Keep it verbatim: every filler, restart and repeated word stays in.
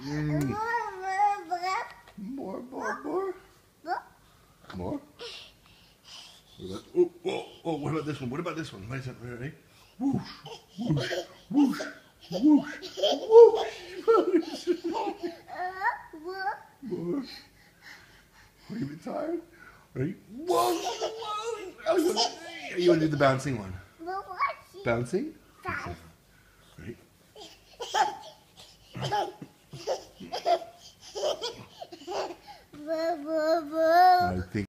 Mm. More, more, more. More. What about, oh, oh, oh, what about this one? What about this one? Wait a second, ready? Whoosh, whoosh, whoosh, whoosh, whoosh, whoosh. More. Are you a bit tired? Ready? Whoa, whoa. Oh, you want to, you want to do the bouncing one? Bouncing? Ready? I think